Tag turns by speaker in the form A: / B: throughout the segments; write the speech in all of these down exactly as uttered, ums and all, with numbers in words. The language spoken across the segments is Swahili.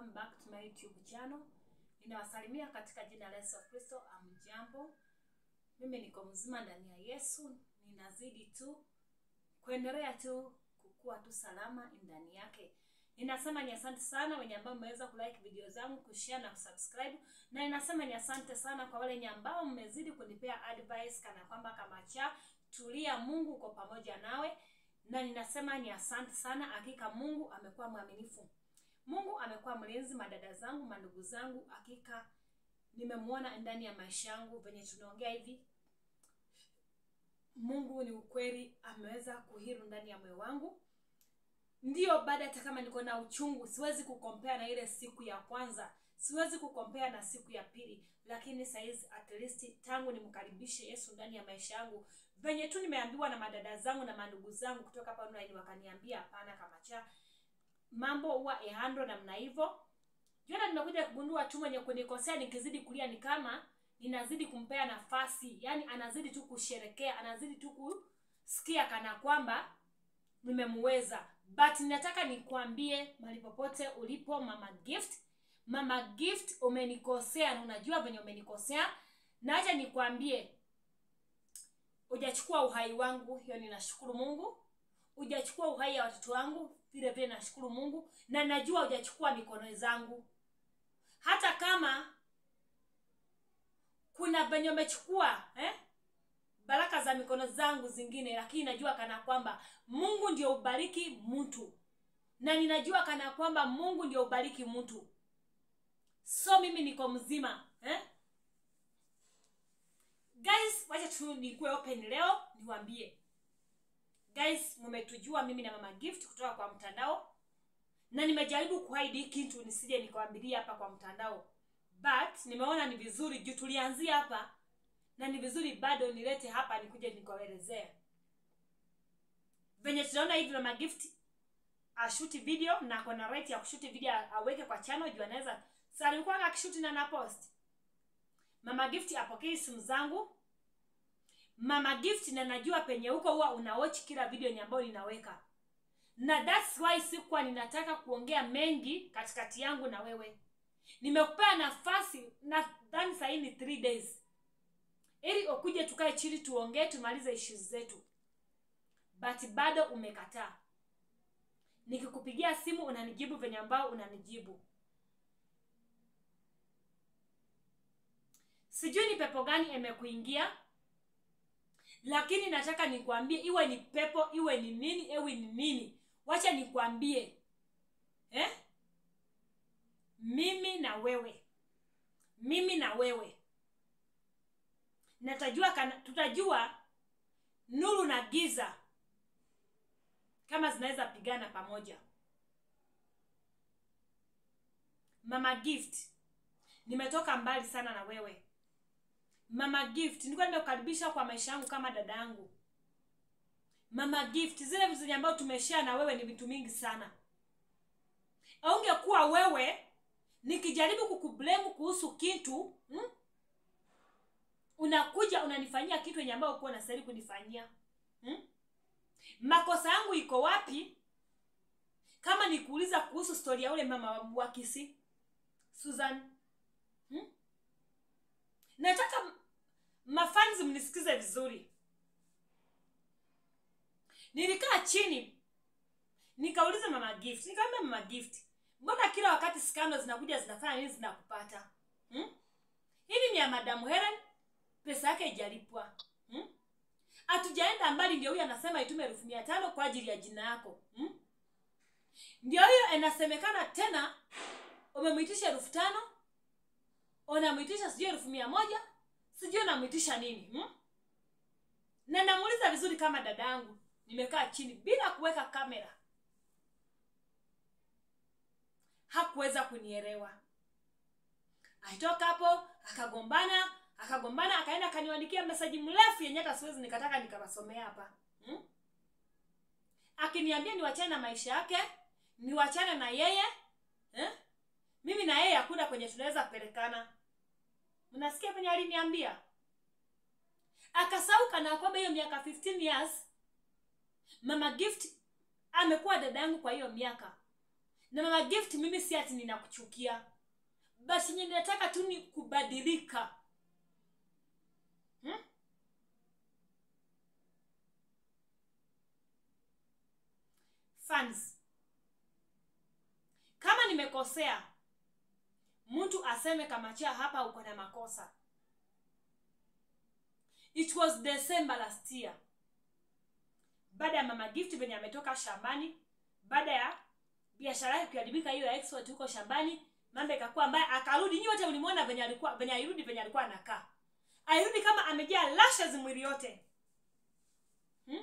A: welcome back to my YouTube channel. Ninawasalimia katika jina la Yesu Kristo. Amjambo. Mimi niko mzima ndani ya Yesu. Ninazidi tu kuendelea tu kukua tu salama ndani yake. Ninasema ni asante sana wenye ambao mmeweza kulike video zangu, kushare na kusubscribe. Na ninasema ni asante sana kwa wale ambao mmezidi kunipea advice kana kwamba kama cha tulia, Mungu uko pamoja nawe. Na ninasema ni asante sana, hakika Mungu amekuwa mwaminifu. Mungu amekuwa mlinzi, madada zangu, mandugu zangu, hakika nimemuona ndani ya maisha yangu venye tunaongea hivi. Mungu ni ukweli, ameweza kuhiru ndani ya moyo wangu. Ndio baada hata kama niko na uchungu, siwezi kukompea na ile siku ya kwanza, siwezi kukompea na siku ya pili, lakini saizi at least tangu nimkaribishe Yesu ndani ya maisha yangu, venye tu nimeambiwa na madada zangu na mandugu zangu kutoka hapa online, wakaniambia hapana kama cha mambo huwa ehando namna hivyo. Jana nimekuja kugundua tu mwenye kunikosea nikizidi kulia ni kama ninazidi kumpea nafasi, yani anazidi tu kusherekea, anazidi tu kusikia kana kwamba nimemweza. But nataka nikwambie mahali popote ulipo Mama Gift, Mama Gift umenikosea na unajua venye umenikosea. Na acha nikwambie, hujachukua uhai wangu, hiyo ninashukuru Mungu. Hujachukua uhai ya watoto wangu, vile vile nashukuru Mungu. Na najua hujachukua mikono zangu. Hata kama kuna venye umechukua eh baraka za mikono zangu zingine, lakini najua kana kwamba Mungu ndio ubariki mtu. Na ninajua kana kwamba Mungu ndio ubariki mtu. So mimi niko mzima, eh? Guys, wacha tu nikuwe open leo niwaambie. Guys, mmetujua mimi na Mama Gift kutoka kwa mtandao. Na nimejaribu kuhide kitu nisije nikwambilia hapa kwa mtandao. But nimeona ni vizuri juu tulianzia hapa, na ni vizuri bado nilete hapa nikuje nikuelezea. Venye tunaona hivi Mama Gift ashuti video na kuna right ya kushuti video aweke kwa channel juu anaweza. Sasa nilikuwa akishuti na na post. Mama Gift apokee simu zangu. Mama Gift na najua penye huko huwa una watch kila video nyambo ninaweka. Na that's why sikuwa ninataka kuongea mengi katikati yangu na wewe. Nimekupea nafasi na ndani sasa ni three days. Ili ukuje tukae chini tuongee tumalize issues zetu. But bado umekataa. Nikikupigia simu unanijibu venye ambao unanijibu. Sijui ni pepo gani imekuingia, lakini nataka nikwambie, iwe ni pepo, iwe ni nini, ewe ni nini, wacha nikwambie, eh? Mimi na wewe, mimi na wewe, natajua kana, tutajua nuru na giza kama zinaweza pigana pamoja. Mama Gift, nimetoka mbali sana na wewe. Mama Gift, nilikuwa nimekukaribisha kwa maisha yangu kama dada yangu. Mama Gift, zile vitu ambavyo tumeshare na wewe ni vitu mingi sana. Ungekuwa wewe nikijaribu kukublame kuhusu kitu, hmm? Unakuja unanifanyia kitu yenye ambayo uko unastahili kunifanyia. Hmm? Makosa yangu iko wapi? Kama nikuuliza kuhusu story ya ule mama wa Kisii, Susan, hmm? Nataka mafans mnisikize vizuri. Nilikaa chini nikauliza Mama Gift, nikamwambia Mama Gift, mbona kila wakati scandals zinakuja zinafanya nini zinakupata? Hmm? Hili ni ya Madam Helen, pesa yake haijalipwa. Hmm? Hatujaenda mbali, ndio huyu anasema itume elfu mia tano kwa ajili ya jina yako. Hmm? Ndio hiyo inasemekana tena umemuitisha elfu tano, unamuitisha sijui elfu mia moja, sijui unamuitisha nini. Hmm? Na namuuliza vizuri kama dadangu, nimekaa chini bila kuweka kamera. Hakuweza kunielewa. Aitoka hapo, akagombana, akagombana, akaenda kaniandikia message mrefu yenye hata siwezi nikataka nikawasomea hapa. Hmm? Akiniambia niwachane na maisha yake, niwachane na yeye, eh? Mimi na yeye hakuna kwenye tunaweza pelekana. Mnasikia penye aliniambia? Akasauka na kwamba hiyo miaka fifteen years Mama Gift amekuwa dada yangu kwa hiyo miaka. Na mama Gift, mimi si ati ninakuchukia, basi ninataka tu ni kubadilika. Hmm? Fans, kama nimekosea, mtu aseme kama cha hapa uko na makosa. It was December last year. Baada ya mama Gift venye ametoka shambani, baada ya biashara yake kuharibika hiyo export huko shambani, mambo ikakuwa mbaya, akarudi. Nyinyi wote mlimuona venye alikuwa, venye alirudi venye alikuwa anakaa. Alirudi kama amejaa lashes mwili yote. Hmm?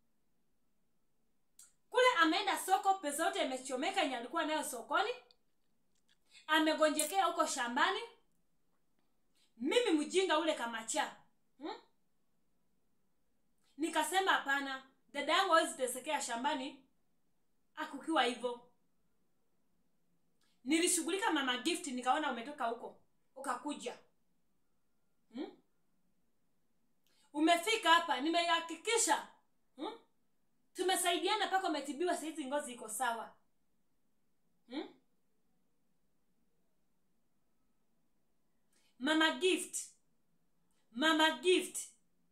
A: Kule ameenda soko, pesa yote imechomeka yenye alikuwa nayo sokoni. Amegonjekea huko shambani. Mimi mjinga ule kama cha. Hmm? Nikasema hapana, dada yangu hawezi tesekea shambani akukiwa hivyo. Nilishughulika mama Gift, nikaona umetoka huko ukakuja. Hmm? Umefika hapa, nimehakikisha. Hmm? Tumesaidiana paka umetibiwa, saizi ngozi iko sawa. Hmm? Mama Gift. Mama Gift.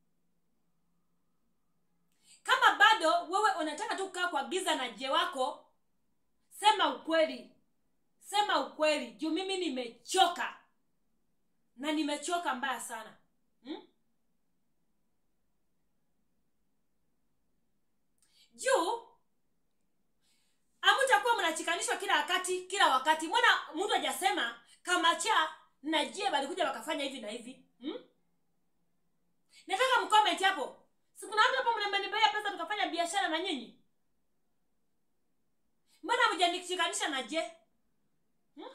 A: Kama bado wewe unataka tu kukaa kwa giza na je wako, sema ukweli. Sema ukweli. Juu mimi nimechoka. Na nimechoka mbaya sana. Hmm? Juu amutakuwa mnachikanishwa kila wakati, kila wakati. Mbona mtu hajasema kama cha na je balikuja wakafanya hivi na hivi? Hmm? Nataka mcomment hapo. Siku na watu hapo mnanibaya pesa tukafanya biashara na nyinyi. Mbona mjanichikanisha na je? Hmm?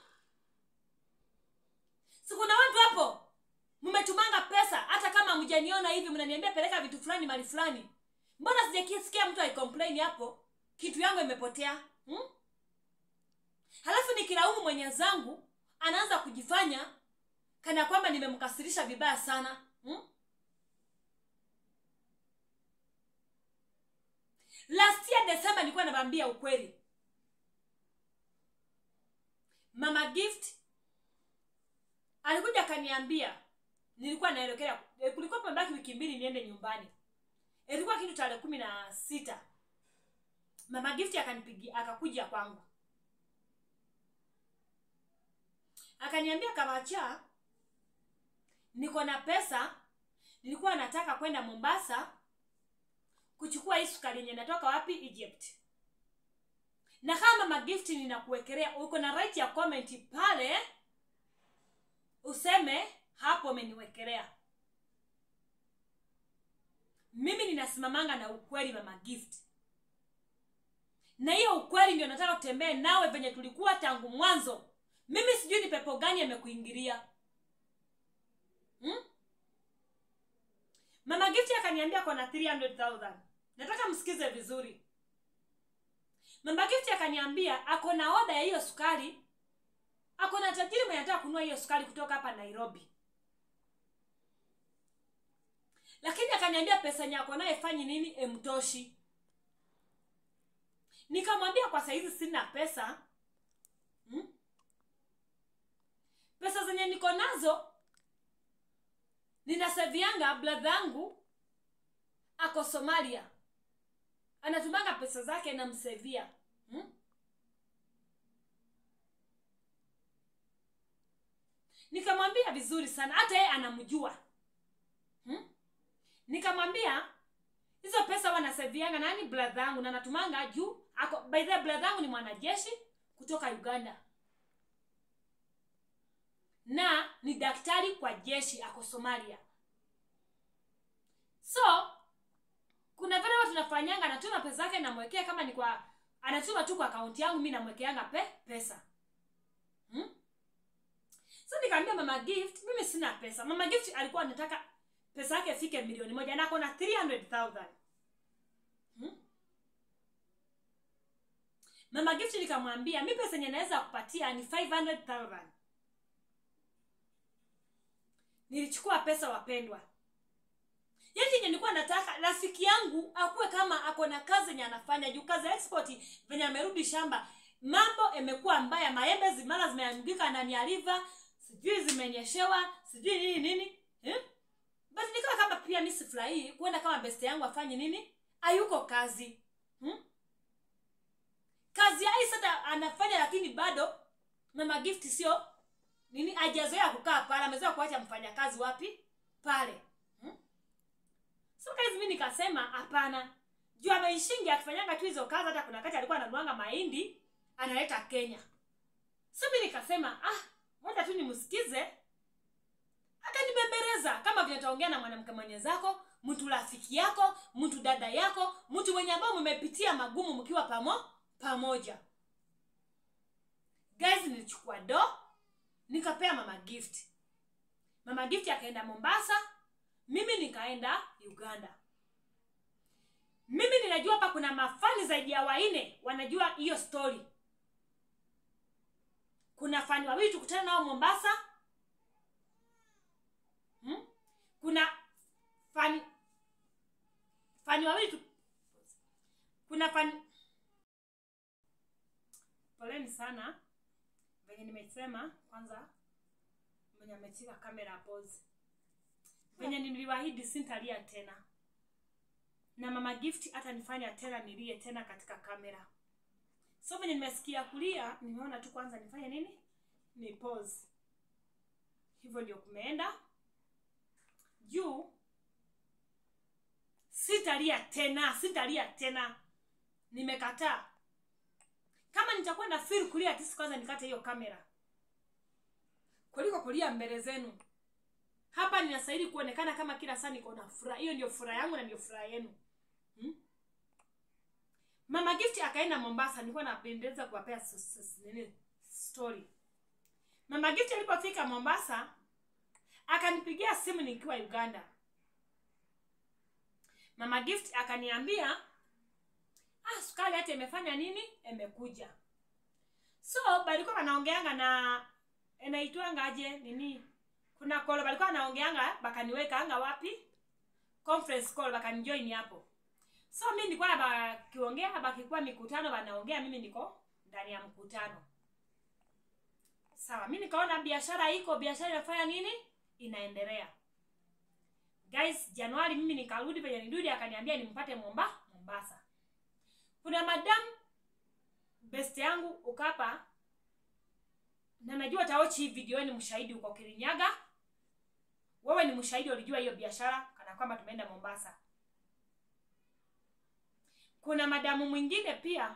A: Siku na watu hapo mmetumanga pesa hata kama mjaniona hivi mnaniambia peleka vitu fulani mali fulani. Mbona sijakisikia mtu ai-complain hapo kitu yangu imepotea? Hmm? Halafu nikilaumu mwenye zangu anaanza kujifanya kana kwamba nimemkasirisha vibaya sana. Hmm? Last year December nilikuwa nawaambia ukweli. Mama Gift alikuja kaniambia, nilikuwa naelekea, kulikuwa pembaki wiki mbili niende nyumbani. Ilikuwa kitu tarehe kumi na sita. Mama Gift akanipigia, akakuja kwangu. Akaniambia kama cha niko na pesa, nilikuwa nataka kwenda Mombasa kuchukua hii sukari yenye natoka wapi? Egypt. Na kama Mama Gift ninakuwekelea, uko na right ya comment pale useme hapo umeniwekelea. Mimi ninasimamanga na ukweli Mama Gift. Na hiyo ukweli ndio nataka kutembea nawe venye tulikuwa tangu mwanzo. Mimi sijui ni pepo gani yamekuingilia. Hmm? Mama Gift akaniambia kuna three hundred thousand. Nataka msikize vizuri. Mama Gift akaniambia ako na oda ya hiyo sukari. Ako na tajiri mwenye anataka kununua hiyo sukari kutoka hapa Nairobi. Lakini akaniambia pesa nyako naye fanye nini emtoshi. Nikamwambia kwa saizi sina pesa. Hmm? Pesa zenye niko nazo ninasevianga brother yangu ako Somalia. Anatumanga pesa zake na msevia. Hmm? Nikamwambia vizuri sana, hata yeye anamjua. Hmm? Nikamwambia hizo pesa wanasevianga nani brother yangu na natumanga juu ako by the brother yangu ni mwanajeshi kutoka Uganda. Na ni daktari kwa jeshi ako Somalia. So kuna vile watu tunafanyanga, anatuma pesa zake na mwekea kama ni kwa anatuma tu kwa account yangu, mimi namwekeanga pe pesa. Hmm? So nikamwambia Mama Gift, mimi sina pesa. Mama Gift alikuwa anataka pesa yake ifike milioni moja na kuna three hundred thousand. Hmm? Mama Gift nikamwambia mimi pesa yenye naweza kupatia ni five hundred thousand. Nilichukua pesa wapendwa. Yeye nilikuwa nataka rafiki yangu akuwe kama ako na kazi yenye anafanya juu kazi export venye amerudi shamba. mambo imekuwa mbaya, maembe zimara zimeangika ndani ya river, sijui zimenyeshewa, sijui nini nini eh? But nikawa kama pia mimi sifurahi kuenda kama best yangu afanye nini, hayuko kazi hmm? Kazi yake sasa anafanya, lakini bado Mama Gift sio nini, hajazoea kukaa pale, amezoea kuacha mfanyakazi wapi pale hmm? So guys, mimi nikasema hapana, juu ameishingi akifanyanga tu hizo kazi. Hata kuna wakati alikuwa ananuanga mahindi analeta Kenya. So mimi nikasema ah, ngoja tu nimsikize, atanibembeleza kama vile taongea na mwanamke mwenyezako, mtu rafiki yako, mtu dada yako, mtu mwenye ambao mmepitia magumu mkiwa pamo pamoja. Guys, nilichukua do nikapea Mama Gift. Mama Gift akaenda Mombasa, mimi nikaenda Uganda. Mimi ninajua hapa kuna mafani zaidi ya waine wanajua hiyo story. Kuna fani wawili tukutana nao Mombasa. Hmm? Kuna fani fani wawili tu, kuna fani, poleni sana venye nimesema kwanza, venye amechika kamera pause, venye niliwaahidi sintalia tena, na Mama Gift hata nifanya tena nilie tena katika kamera. So venye nimesikia kulia, nimeona tu kwanza nifanye nini, ni pause. Hivyo ndio kumeenda juu, sitalia tena, sitalia tena, nimekataa. Kama nitakuwa na feel kulia, at least kwanza nikate hiyo kamera kuliko kulia mbele zenu. Hapa ninastahili kuonekana kama kila saa niko na furaha. Hiyo ndio furaha yangu na ndio furaha yenu hmm? Mama Gift akaenda Mombasa, nilikuwa napendeza kuwapea nini story. Mama Gift alipofika Mombasa akanipigia simu nikiwa Uganda. Mama Gift akaniambia ah, sukari hata imefanya nini, imekuja. So balikuwa wanaongeanga na enaitwanga aje nini, kuna call balikuwa wanaongeanga, bakaniweka anga wapi conference call, bakanijoin hapo. So mimi nilikuwa bakiongea, bakikuwa mikutano wanaongea, mimi niko ndani ya mkutano. Sawa, mimi nikaona biashara iko, biashara inafanya nini, inaendelea. Guys, Januari mimi nikarudi penye nirudi, akaniambia nimpate Momba Mombasa. Kuna madam best yangu ukapa, na najua taochi video, ni mshahidi uko Kirinyaga. Wewe ni mshahidi, ulijua hiyo biashara kana kwamba tumeenda Mombasa. Kuna madamu mwingine pia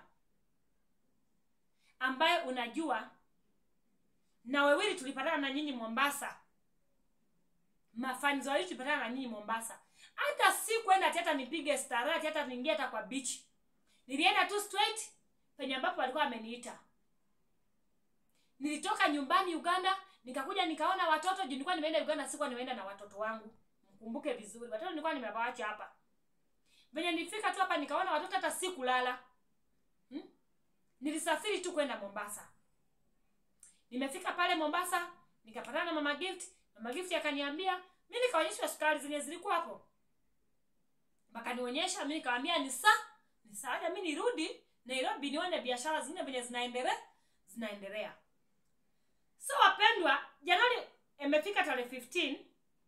A: ambaye unajua, na wewe tulipatana na nyinyi Mombasa. Mafans wao tulipatana na nyinyi Mombasa. Hata si kwenda tata nipige stara, tata niingie hata kwa beach. Nilienda tu straight penye ambapo walikuwa wameniita. Nilitoka nyumbani Uganda, nikakuja nikaona watoto, juu nilikuwa nimeenda Uganda, sikuwa nimeenda na watoto wangu. Mkumbuke vizuri, watoto nilikuwa nimewaacha hapa. Venye nilifika tu hapa nikaona watoto, hata sikulala. Hmm? Nilisafiri tu kwenda Mombasa. Nimefika pale Mombasa, nikapatana na Mama Gift. Mama Gift akaniambia, mimi nikaonyesha sukari zenye zilikuwa hapo. Bakanionyesha, mimi nikamwambia ni saa, ni saa mimi nirudi Nairobi nione biashara zingine venye zinaendelea, zinaendelea. So wapendwa, Januari imefika tarehe fifteen.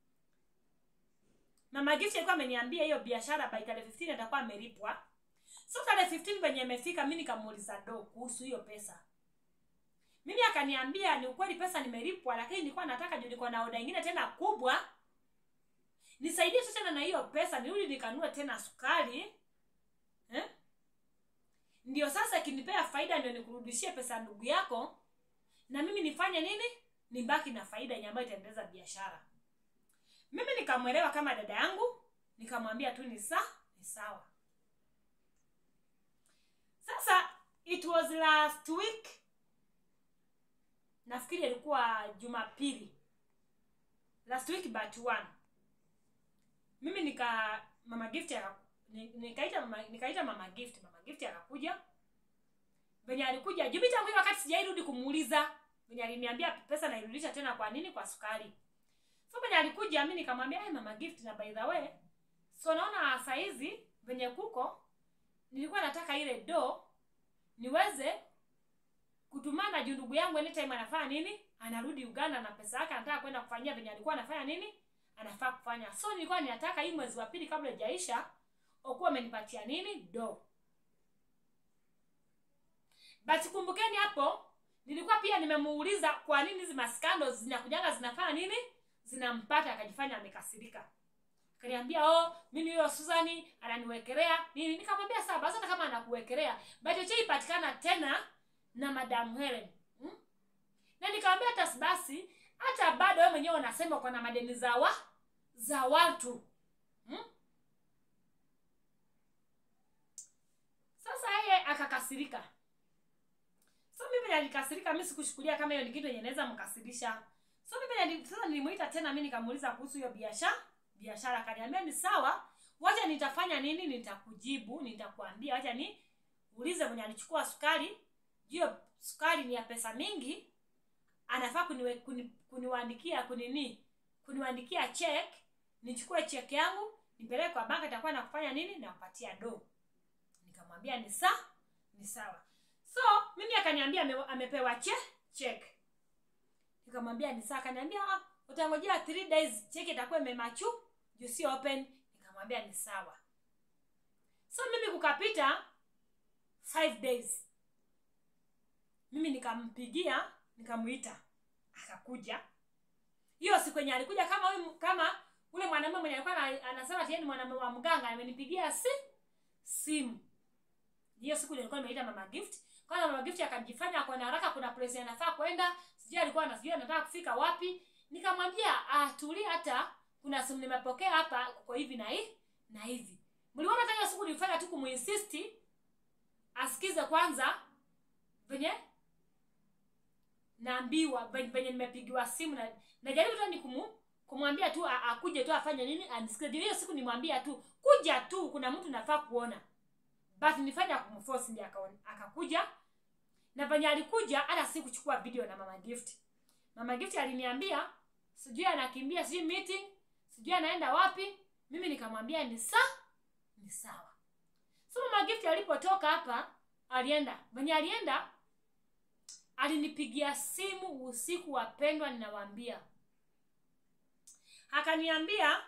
A: Mama Gift alikuwa ameniambia hiyo biashara by tarehe fifteen atakuwa amelipwa. So tarehe fifteen venye imefika, mimi nikamuuliza do kuhusu hiyo pesa. Mimi akaniambia ni ukweli pesa nimelipwa, lakini nilikuwa nataka juu nilikuwa na oda nyingine tena kubwa, nisaidie tena na hiyo pesa nirudi nikanunue tena sukari. Eh? Ndio sasa kinipea faida ndio nikurudishie pesa ndugu yako, na mimi nifanye nini? Nibaki na faida yenye ambayo itaendeleza biashara. Mimi nikamwelewa kama dada yangu, nikamwambia tu ni sawa, ni sawa. Sasa it was last week. Nafikiri ilikuwa Jumapili. Last week but one. Mimi nika Mama Gift ya nikaita mama nikaita Mama Gift, Mama Gift akakuja. Venye alikuja, juu tangu wakati sijairudi kumuuliza, venye aliniambia pesa nairudisha tena kwa nini, kwa sukari. So venye alikuja mimi nikamwambia, "Hey Mama Gift, na by the way, so naona saa hizi venye kuko, nilikuwa nataka ile do niweze kutumana juu ndugu yangu anytime anafanya nini? Anarudi Uganda na pesa yake anataka kwenda kufanyia venye alikuwa anafanya nini? Anafaa kufanya. So nilikuwa ninataka hii mwezi wa pili kabla haijaisha okuwa amenipatia nini? Do. But kumbukeni hapo nilikuwa pia nimemuuliza kwa nini hizi scandals zinakujanga zinafanya nini? Zinampata, akajifanya amekasirika. Kaniambia oh mimi huyo Susani ananiwekelea nini? Nikamwambia sawa basi hata kama anakuwekelea but acha ipatikana tena na Madam Helen. Hmm? Na nikamwambia hata basi hata bado wewe mwenyewe unasema uko na madeni za wa za watu. Hmm? Sasa yeye akakasirika. So mimi nilikasirika, mimi sikushukulia kama hiyo ni kitu yenye inaweza mkasirisha. So mimi sasa nilimuita tena, mimi nikamuuliza kuhusu hiyo biashara. Biashara akaniambia ni sawa, wacha nitafanya nini, nitakujibu, nitakwambia. Wacha ni uulize mwenye alichukua sukari. Hiyo sukari ni ya pesa mingi. Anafaa kuniwe, kuni, kuniwaandikia kunini? Kuniwaandikia check, nichukue check yangu, nipeleke kwa banka, itakuwa na kufanya nini? Na kupatia do. Nikamwambia ni sawa, ni sawa. So mimi akaniambia ame, amepewa che, check. Nikamwambia ni sawa, akaniambia ah, utangojea three days check itakuwa imemachu, you see open. Nikamwambia ni sawa. So mimi kukapita five days. Mimi nikampigia, nikamuita, akakuja. Hiyo siku yenye alikuja kama huyu kama ule mwanamume mwenye alikuwa anasema ati yeye ni mwanamume wa mganga, amenipigia si simu. Hiyo siku nilikuwa nimeita Mama Gift. Kwa Mama Gift akajifanya kwa haraka kuna place anafaa kwenda, sijui alikuwa anasijui anataka kufika wapi. Nikamwambia ah tulia, hata kuna simu nimepokea hapa kwa hivi na hii na hivi. Mliona kama siku nilifanya tu kumuinsist asikize kwanza venye naambiwa venye nimepigiwa simu, na najaribu tu nikumu kumwambia tu akuje tu afanye nini anisikize. Hiyo siku nimwambia tu kuja tu, kuna mtu nafaa kuona. But nifanya kumforce ndiye akaona, akakuja. Na venye alikuja hata si kuchukua video na Mama Gift. Mama Gift aliniambia sijui anakimbia sijui meeting, sijui anaenda wapi. Mimi nikamwambia ni sawa, ni sawa. So Mama Gift alipotoka hapa alienda. Venye alienda alinipigia simu usiku, wapendwa, ninawaambia. Akaniambia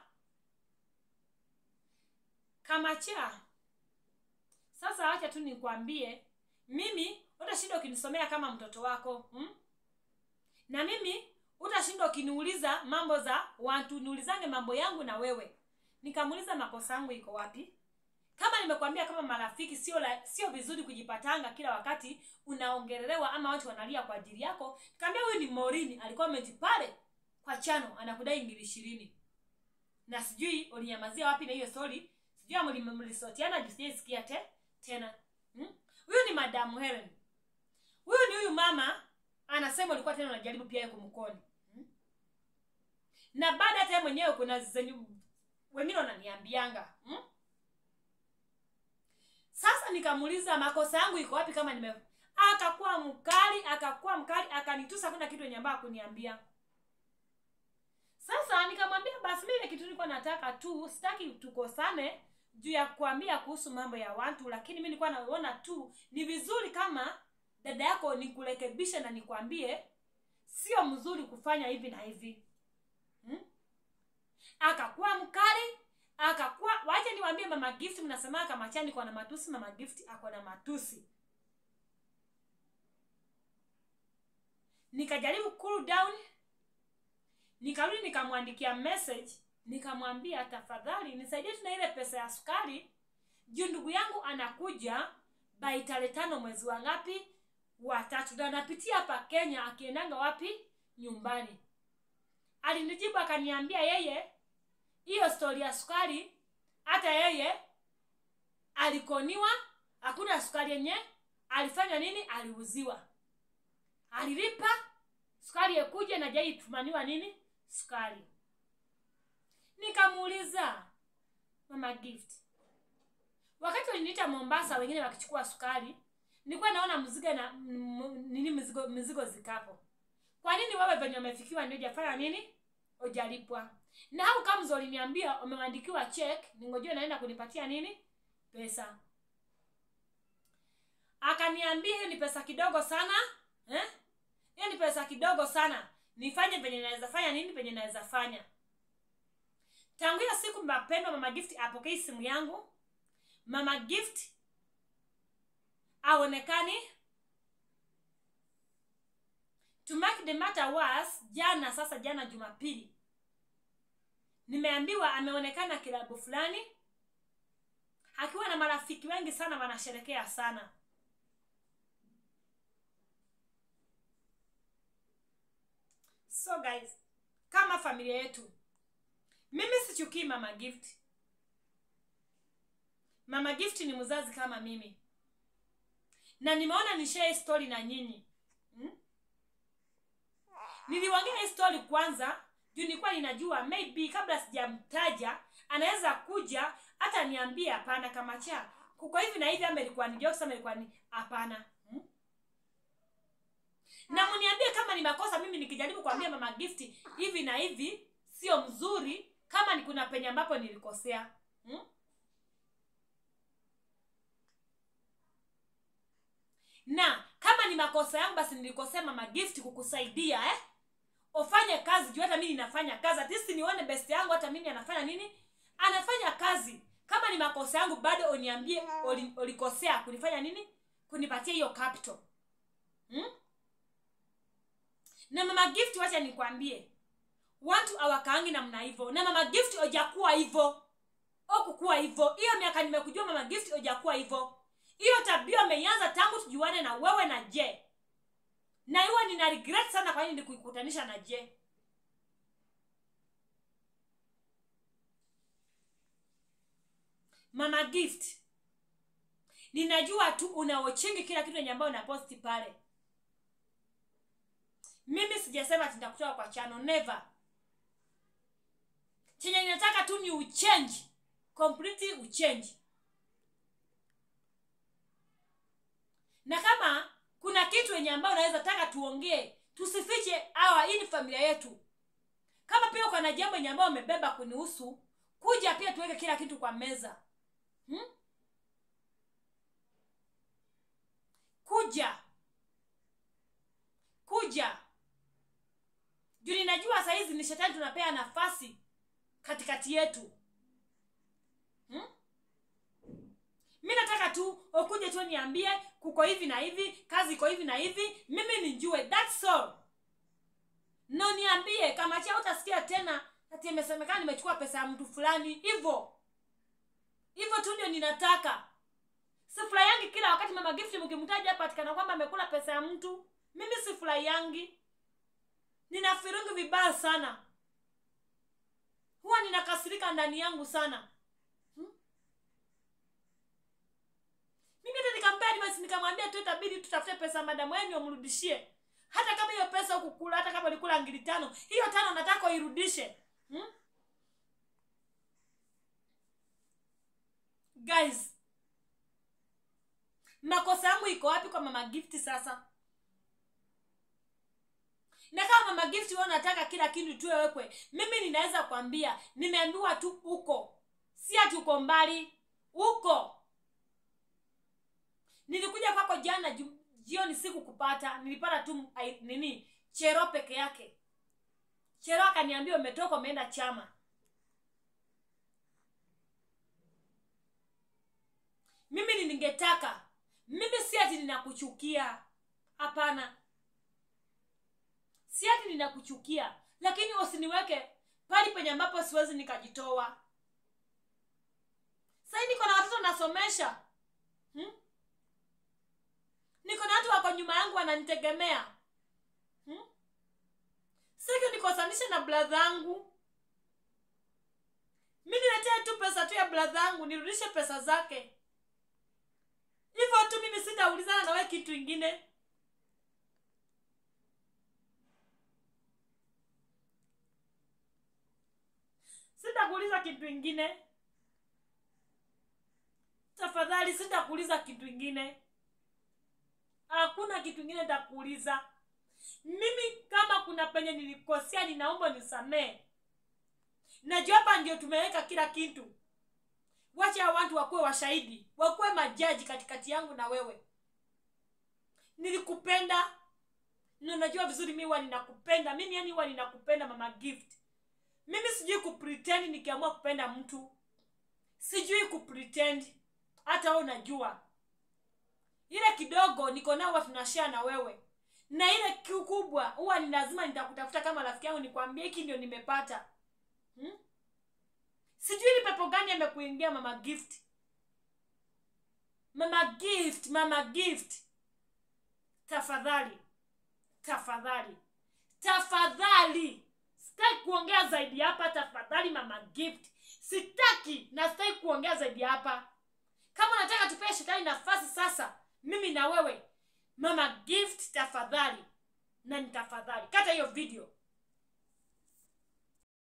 A: kama cha sasa acha tu nikwambie, mimi utashinda ukinisomea kama mtoto wako, hmm? Na mimi utashinda ukiniuliza mambo za watu, niulizange mambo yangu na wewe. Nikamuuliza makosa yangu iko wapi? Kama nimekwambia kama marafiki sio la, sio vizuri kujipatanga kila wakati unaongelelewa ama watu wanalia kwa ajili yako. Nikamwambia huyu ni Morini, alikuwa amejipale kwa chano anakudai ngiri ishirini. Na sijui ulinyamazia wapi na hiyo story. Sijui mlimlisotiana jisije sikia te tena. Hmm? Huyu ni Madam Helen. Huyu ni huyu mama anasema ulikuwa tena unajaribu pia yeye kumkoni. Hmm? Na baada hata mwenyewe kuna zenyu wengine wananiambianga. Hmm? Sasa nikamuuliza makosa yangu iko wapi kama nime akakuwa mkali, akakuwa mkali, akanitusa kuna kitu nyamba kuniambia. Sasa nikamwambia basi mimi kitu nilikuwa nataka tu, sitaki tukosane juu ya kuambia kuhusu mambo ya watu, lakini mimi nilikuwa naona tu ni vizuri kama dada yako nikurekebisha na nikwambie sio mzuri kufanya hivi na hivi. Hmm? Akakuwa mkali, akakuwa wacha niwaambie Mama Gift, mnasema kama chani kwa na matusi. Mama Gift ako na matusi. Nikajaribu cool down, nikarudi nikamwandikia message, nikamwambia tafadhali nisaidie tuna ile pesa ya sukari, juu ndugu yangu anakuja by tarehe tano mwezi wa ngapi? Wa tatu, na anapitia hapa Kenya akiendanga wapi? Nyumbani. Alinijibu akaniambia yeye hiyo story ya sukari hata yeye alikoniwa, hakuna sukari yenye alifanya nini, aliuziwa. Alilipa sukari yakuje na jai tumaniwa nini sukari. Nikamuuliza Mama Gift, wakati waliniita Mombasa wengine wakichukua sukari, nilikuwa naona mzigo na nini mzigo mzigo zikapo. Kwa nini wewe venye umefikiwa ndio hujafanya nini? Hujalipwa. Na hao kama zoliniambia umeandikiwa check, ningojea naenda kunipatia nini? Pesa. Akaniambia ni pesa kidogo sana, Eh? Hiyo ni pesa kidogo sana. Nifanye penye naweza fanya nini penye naweza fanya. Tangu hiyo siku mpendwa, Mama Gift apokee simu yangu. Mama Gift aonekani. To make the matter worse, jana sasa jana Jumapili nimeambiwa ameonekana kilabu fulani akiwa na marafiki wengi sana wanasherekea sana. So guys, kama familia yetu, mimi sichukii Mama Gift. Mama Gift ni mzazi kama mimi. Na nimeona ni share story na nyinyi. Hmm? Niliwaambia story kwanza, juu nilikuwa ninajua maybe kabla sijamtaja anaweza kuja hata niambie hapana kama cha. Kuko hivi na hivi ama ilikuwa ni jokes ama ilikuwa ni hapana. Hmm? Na mniambie kama ni makosa mimi nikijaribu kuambia Mama Gift hivi na hivi sio mzuri, kama ni kuna penye ambapo nilikosea. Hmm? Na kama ni makosa yangu basi nilikosea Mama Gift kukusaidia eh? Ufanye kazi juu hata mimi ninafanya kazi. At least nione best yangu hata mimi anafanya nini? Anafanya kazi. Kama ni makosa yangu bado uniambie ulikosea kunifanya nini? Kunipatia hiyo capital. Hmm? Na Mama Gift wacha nikwambie. Watu hawakaangi namna hivyo. Na Mama Gift hujakuwa hivyo. Au kukua hivyo. Hiyo miaka nimekujua Mama Gift hujakuwa hivyo. Hiyo tabia umeanza tangu tujuane na wewe na Je. Na hiyo nina regret sana kwa nini nikuikutanisha na Je. Mama Gift, ninajua tu unaochingi kila kitu yenye ambayo unaposti pale. Mimi sijasema nitakutoa kwa channel, never. Chenye ninataka tu ni uchange, completely uchange. Na kama kuna kitu yenye ambayo unaweza taka tuongee, tusifiche hawa, hii ni familia yetu. Kama pia uko na jambo yenye ambayo umebeba kunihusu, kuja pia tuweke kila kitu kwa meza. Hmm? Kuja. Kuja. Juu ninajua saa hizi ni shetani tunapea nafasi katikati yetu. Hmm? Mimi nataka tu ukuje tu niambie kuko hivi na hivi, kazi iko hivi na hivi, mimi nijue, that's all. No niambie kama cha utasikia tena ati imesemekana nimechukua pesa ya mtu fulani hivyo. Hivyo tu ndio ninataka. Sifura yangi kila wakati Mama Gift mkimtaja hapa atikana kwamba amekula pesa ya mtu. Mimi sifura yangi. Ninafirungi vibaya sana. Huwa ninakasirika ndani yangu sana. Hmm? Mimi ndio nikampea basi nikamwambia tu itabidi tutafute pesa madamu yenu umrudishie. Hata kama hiyo pesa ukukula, hata kama ulikula ngiri tano, hiyo tano nataka uirudishe. Hmm? Guys, makosa yangu iko wapi kwa Mama Gift sasa? Na kama Mama Gift wewe unataka kila kitu tuwe wekwe, mimi ninaweza kuambia, nimeambiwa tu uko. Si ati uko mbali, uko. Nilikuja kwako jana jioni siku kupata, nilipata tu ai, nini? Chero peke yake. Chero akaniambia umetoka umeenda chama. Mimi ningetaka, mimi si ati ninakuchukia. Hapana. Si ati ninakuchukia, lakini usiniweke pali penye ambapo siwezi nikajitoa. Sasa niko na watoto nasomesha. Hmm? Niko na watu wako nyuma yangu wananitegemea. Hmm? Sasa nikosanisha na brother yangu. Mimi niletee tu pesa tu ya brother yangu, nirudishe pesa zake. Hivyo tu mimi sitaulizana na wewe kitu kingine. Sitakuuliza kitu kingine. Tafadhali sitakuuliza kitu kingine. Hakuna kitu kingine nitakuuliza. Mimi kama kuna penye nilikosea ninaomba nisamee. Najua hapa ndio tumeweka kila kitu. Wacha watu wakuwe washahidi, wakuwe majaji katikati yangu na wewe. Nilikupenda, Na unajua vizuri mimi huwa ninakupenda. Mimi yani huwa ninakupenda Mama Gift. Mimi sijui kupretend nikiamua kupenda mtu. Sijui kupretend. Hata wewe unajua. Ile kidogo niko nao huwa tunashare na wewe. Na ile kikubwa huwa ni lazima nitakutafuta kama rafiki yangu nikwambie hiki ndio nimepata. Hmm? Sijui ni pepo gani amekuingia Mama Gift. Mama Gift, Mama Gift. Tafadhali. Tafadhali. Tafadhali. Sitaki kuongea zaidi hapa tafadhali Mama Gift. Sitaki na sitaki kuongea zaidi hapa. Kama unataka tupee shetani nafasi sasa, mimi na wewe. Mama Gift tafadhali. Na nitafadhali. Kata hiyo video.